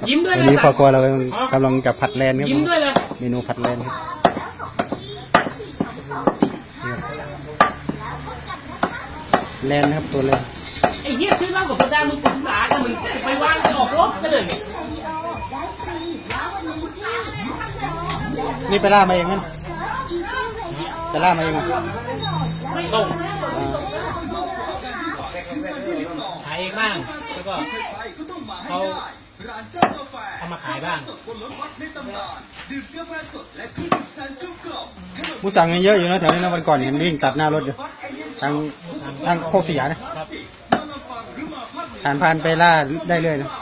ยิ้มด้วยวันนี้พอครัวเรากำลังจะผัดแลนครับยิ้มด้วยเลยเมนูผัดแลนครับแลนนะครับตัวแลนไอ้เหี้ยชื่อเล่ากับพระดามึงศึกษากันมึงไปวางออกรบกันเลยนี่ไปล่ามาเองงั้นไปล่ามาเองไม่ส่งขายเองบ้างแล้วก็เขาเอามาขายบ้างผู้สั่งเยอะอยู่นะแถวนี้นะวันก่อนเห็นวิ่งตัดหน้ารถอยู่ทางโคกสยามนะผ่านไปล่าได้เลยนะ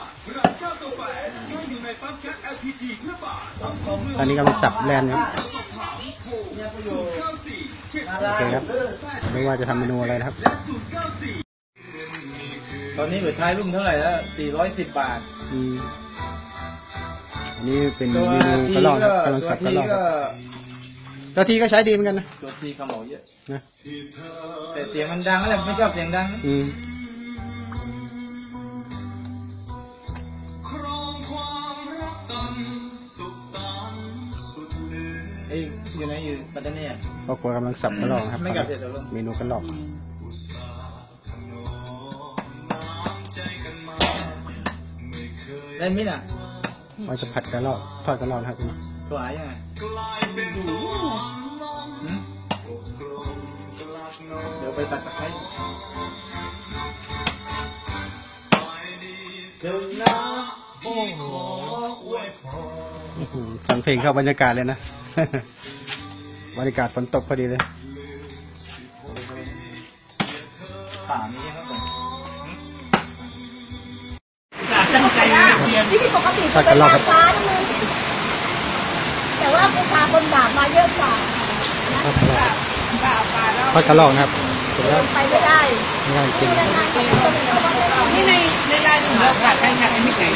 ตอนนี้กำลังสับแลนอยู่โอเคครับไม่ว่าจะทำเมนูอะไรนะครับตอนนี้เหลือท้ายรุ่นเท่าไหร่แล้ว410 บาทอันนี้เป็นเมนูกระรอกครับกำลังสับกระรอกตัวทีก็ใช้ดีเหมือนกันนะตัวทีขมเหลาเยอะนะแต่เสียงมันดังอะไรไม่ชอบเสียงดังอยู่ไหนอยู่ปัตตานีครอบครัวกำลังสับกระรอกครับเมนูกระรอกได้มิดเราจะผัดกระรอกทอดกระรอกครับถั่วยังไงเดี๋ยวไปตัดตะไคร้ฟังเพลงเข้าบรรยากาศเลยนะบรรยากาศฝนตกพอดีเลยป่านี้ครับผมที่ปกติเป็นราคานึงแต่ว่าราคาคนบาทมาเยอะกว่าทอดกระรอกนะครับไปไม่ได้กินนี่ในรายหนึ่งเราขาดใครขาดไอ้มิกไหน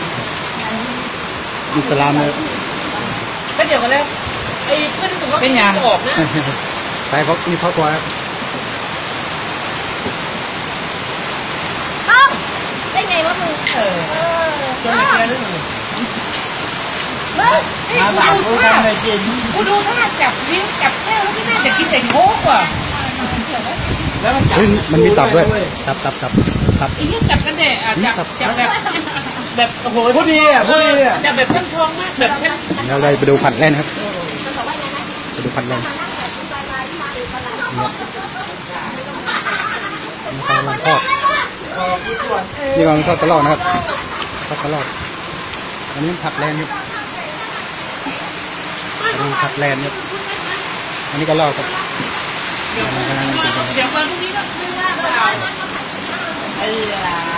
อิสลามเลยก็เดี๋ยวกันแล้วไอ้เพื่อนถึงว่าเป็นยาออกนะไปเพราะนี่เพราะตัวครับต้องได้ไงวะมึงจนเจอเรื่องมาบ่าวกูทำอะไรกินกูดูถ้าจับลิ้นจับแก้วแล้วที่น่าจะกินแต่โค้กว่ะแล้วมันมีตับด้วยตับไอ้นี่จับกันเด็จับแบบโอ้โหพูดดีจับแบบเพิ่มทองมากแบบแค่เราเลยไปดูผัดแล่นครับไปดูผัดแล่นนี่กำลังทอดนี่กำลังทอดกระรอกนะครับทอดกระรอกอันนี้ผัดแล่นครับอันนี้ผัดแล่นครับอันนี้กระรอกครับเดี๋ยววันพรุ่งนี้ก็ไม่ว่าเราไอ้ล่ะ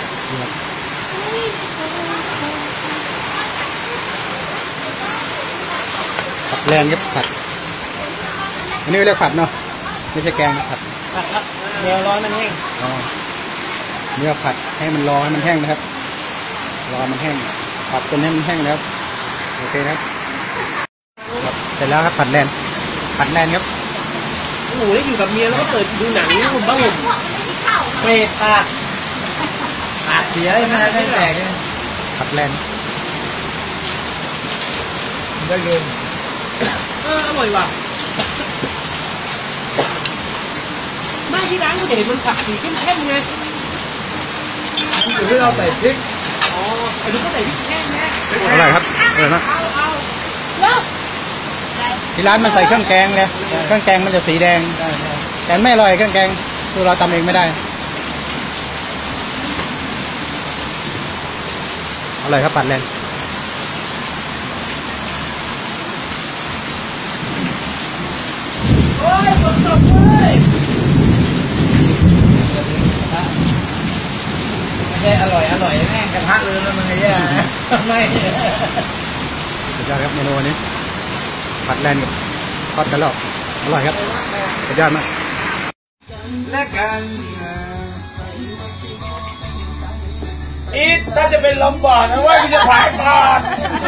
ผัดแลนครับผัดอันนี้เรียกผัดเนาะไม่ใช่แกงผัดครับเดี๋ยวร้อนมันแห้งเนื้อผัดให้มันรอให้มันแห้งนะครับรอมันแห้งผัดจนให้มันแห้งแล้วโอเคครับเสร็จแล้วครับผัดแลนครับโอ้โหได้อยู่กับเมียแล้วก็เปิดดูหนังผมบ้างผมเปิดปากเสียเลยนะไม่แตกผัดแลนได้เงินอร่อยว่ะไม่ที่ร้านกูเห็นมันผักสีเข้มๆไงที่เราใส่พริกอ๋อไอ้ลูกก็ใส่พริกแห้งนะอร่อยครับอร่อยมากที่ร้านมันใส่เครื่องแกงเลยเครื่องแกงมันจะสีแดงแต่ไม่อร่อยเครื่องแกงตัวเราทำเองไม่ได้อร่อยครับผัดแลนโอ้ยฝนตกเลยไม่ใช่อร่อยแม่งกระทะเลยแล้วมันไงแย่ไม่สุดยอดครับเมนูนี้ผัดแลนกับทอดกระรอกอร่อยครับสุดยอดมากและกันอีทถ้าจะเป็นลมบ่อนะว่าพี่จะผ่านก่อน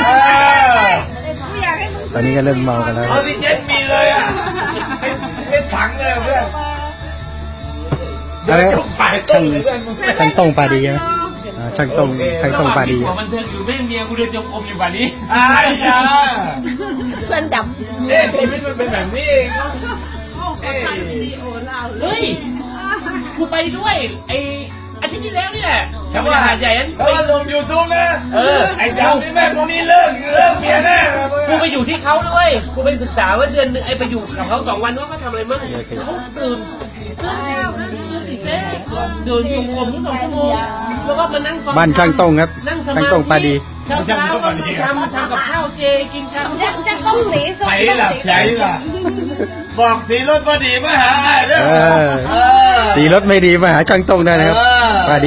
ตอนนี้ก็เริ่มเมากันแล้วออกซิเจนมีเลยอ่ะเป็นถังเลยเพื่อนช่างต้งปลาดีใช่ไหมช่างตรงปาดีของมันเทิงอยู่แม่เมียกูเดินจงกรมอยู่แบบนี้อายยาเพื่อนดับชีวิตมันเป็นแบบนี้เองเอ้ยเฮ้ยกูไปด้วยอาทิตย์ที่แล้วนี่แหละแต่ว่าหาดใหญ่นั้นเขาว่าลงยูทูบนะ ไอ้ดำนี่แม่พวกนี้เลิกเมียแน่กูไปอยู่ที่เขาด้วยกูไปศึกษาว่าเดือนนึงไปอยู่กับเขา2 วันว่าเขาทำอะไรบ้างเขาตื่นเช้าเดินจงกรมทุก2 ชั่วโมงแล้วก็มานั่งฟังบ้านช่างตรงครับช่างตรงปาดีเช้าทำกับข้าวเจกินข้าวจะต้องสีส้มใส่ล่ะใส่ล่ะบอกสีรถพอดีมาหาไอ้เด้อสีรถไม่ดีมาหาช่างตรงได้นะครับปาดี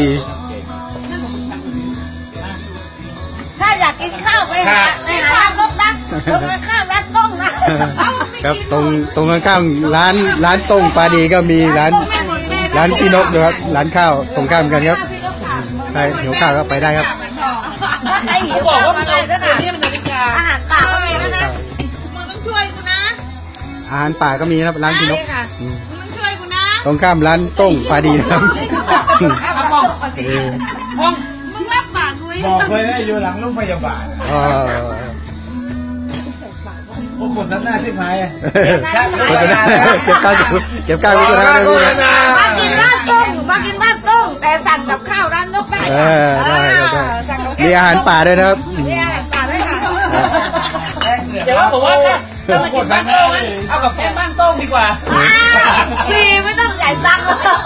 ถ้าอยากกินข้าวไปหาลกนะตรงข้ามร้านต้มนะครับตรงข้างๆร้านตรงปาดีก็มีร้านพี่นกด้วยครับร้านข้าวตรงข้ามกันครับใครหิวข้าวก็ไปได้ครับถ้าใครหิเขาวบอกว่าก็มันได้เอาด้วยเนี่นะยเป็นนาฬิกาอาหารป่าก็มีนะคะมึงต้องช่วยกูนะอาหารป่าก็มีนะครับร้านพี่นกมึงต้องช่วยกูนะตรงข้ามร้านตรงปาดีนะครับครับห้องห้องมึงรับปากกูบอกเลยนะอยู่หลังโรงพยาบาลอ๋อโอ้โหสันหน้าชิบหายโฆษณาเก็บข้าวโฆษณาเลยมากินบ้านต้งแต่สั่งกับข้าวร้านนกได้ได้สั่งกับมีอาหารป่าด้วยนะครับมีอาหารป่าด้วยค่ะเดี๋ยวผมว่าถ้ามากินบ้านโต้งเอากับแก้มบ้านโต้งดีกว่าฟรีไม่ต้องจ่ายตังค์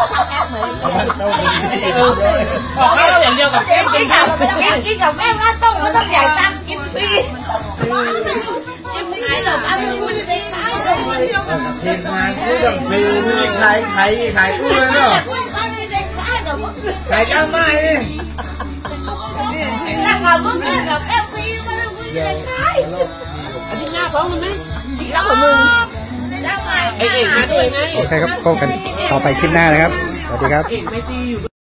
ขอข้าวอย่างเดียวกับแก้มกินกับแม่ร้านต้งไม่ต้องจ่ายตังค์กินฟรีชิมไม่หรอกอันนี้ไม่ได้ขายหรอกทีมงานกูดังปีนี่ขายกูเลยเนาะขายจ้างไม้นี่ถ้าเขาก็แค่กับแอฟซีมันไม่ได้ขายอาทิตย์หน้าฟ้องมันไหมแล้วกับมึงได้ไงเอกมาด้วยไงโอเคครับพบกันต่อไปคลิปหน้านะครับ สวัสดีครับเอกไม่ตีอยู่